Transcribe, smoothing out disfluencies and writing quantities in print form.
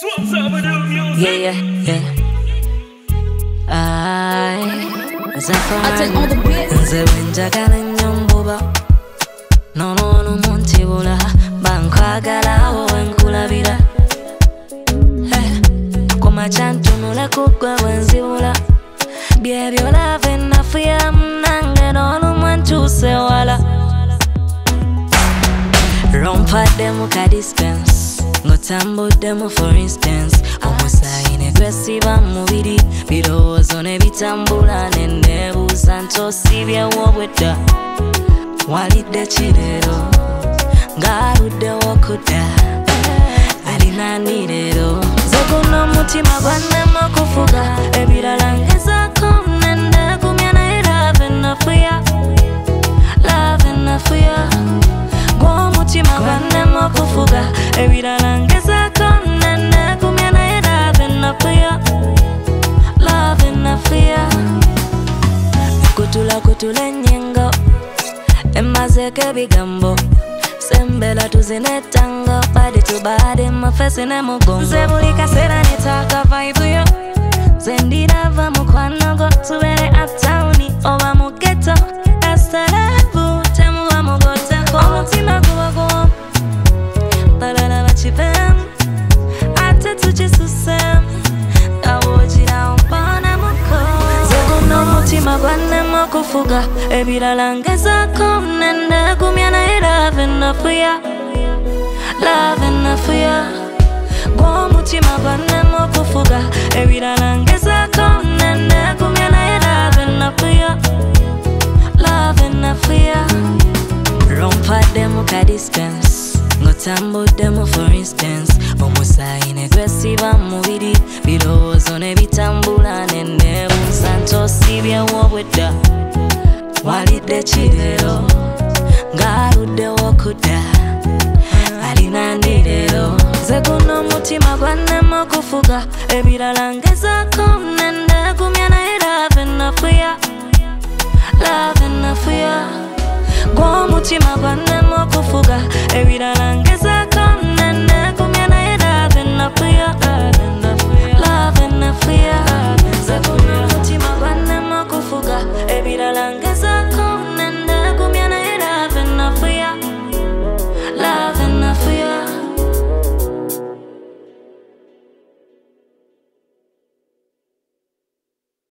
Yeah. Zafaran nze wenjagala nyombuba nono muntibula bankwagalawo wenkulabira kumacantunula kugwa wenzibula byebyo lava enafuya munange n'olumwankyuse wala rompaddemu ka distance ngotambuddemu for instance omusayine gwesiba mubiri birowoozo ne bitambula nenebuuza ntosibyewo bwedda walidde kirero ng'aluddewo okudda alinani leero nze guno omutima gwannema okufuga ebirala ngezaako nendegumya naye lava enafuya gw'omutima gwannema okufuga ebirala ngezaako nendegumya naye lava enafuya kutula ennyingo emazeeko ebigambo sembela tuzine tango body to body mafesi ne mugongo nze buli kaseera netaaka vibe yo nze ndirava mukwanogo tubere uptowni oba mu ghetto asalavu temuba mugoteko omutima gubago balala bakivemu ate tukisusemu awogira ompona muko nze guno omutima gwannema okufuga ebirala ngezaako nendegumya naye lava enafuya gw'omutima gwannema okufuga ebirala ngezaako nendegumya naye lava enafuya rompaddemu ka distance ngotambuddemu for instance omusayine gwesiba mubiri birowoozo ne bitambula nenebuuza ntosibyewo bwedda walidde kirero ng'aluddewo okudda alinani leero nze guno omutima gwannema okufuga ebirala ngezaako nendegumya naye lava enafuya gw'omutima gwannema okufuga ebirala ngezaako nendegumya naye lava enafuya nze guno omutima gwannema okufuga ebirala